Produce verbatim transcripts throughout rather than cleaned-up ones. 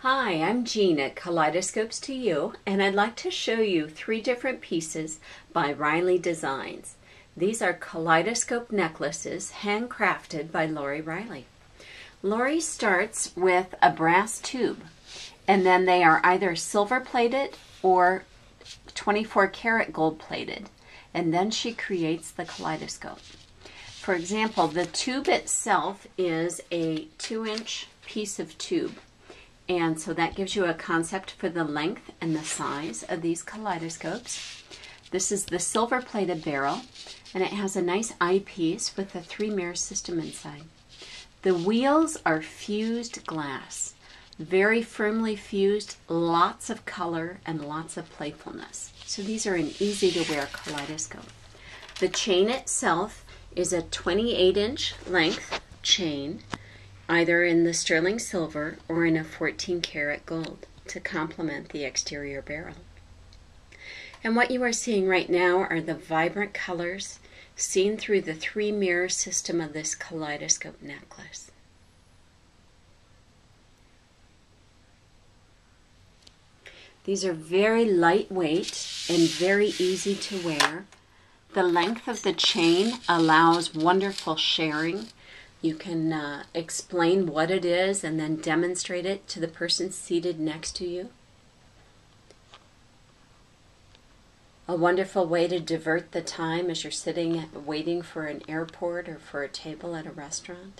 Hi, I'm Jean at Kaleidoscopes to You, and I'd like to show you three different pieces by Riley Designs. These are kaleidoscope necklaces handcrafted by Lori Riley. Lori starts with a brass tube, and then they are either silver plated or twenty-four karat gold plated, and then she creates the kaleidoscope. For example, the tube itself is a two inch piece of tube. And so that gives you a concept for the length and the size of these kaleidoscopes. This is the silver plated barrel, and it has a nice eyepiece with a three mirror system inside. The wheels are fused glass, very firmly fused, lots of color and lots of playfulness. So these are an easy to wear kaleidoscope. The chain itself is a twenty-eight inch length chain, either in the sterling silver or in a fourteen karat gold to complement the exterior barrel. And what you are seeing right now are the vibrant colors seen through the three mirror system of this kaleidoscope necklace. These are very lightweight and very easy to wear. The length of the chain allows wonderful sharing. You can uh, explain what it is and then demonstrate it to the person seated next to you. A wonderful way to divert the time as you're sitting waiting for an airport or for a table at a restaurant.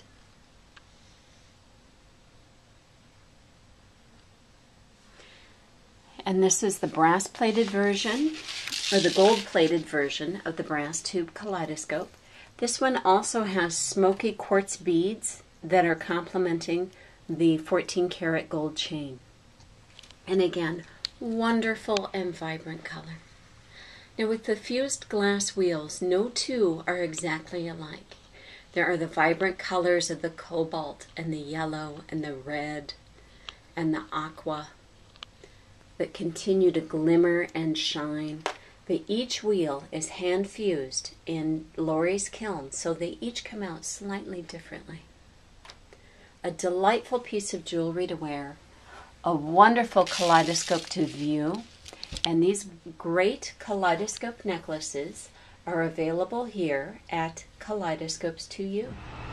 And this is the brass plated version, or the gold plated version of the brass tube kaleidoscope. This one also has smoky quartz beads that are complementing the fourteen karat gold chain. And again, wonderful and vibrant color. Now with the fused glass wheels, no two are exactly alike. There are the vibrant colors of the cobalt and the yellow and the red and the aqua that continue to glimmer and shine. But each wheel is hand fused in Lori's kiln, so they each come out slightly differently. A delightful piece of jewelry to wear, a wonderful kaleidoscope to view, and these great kaleidoscope necklaces are available here at Kaleidoscopes to You.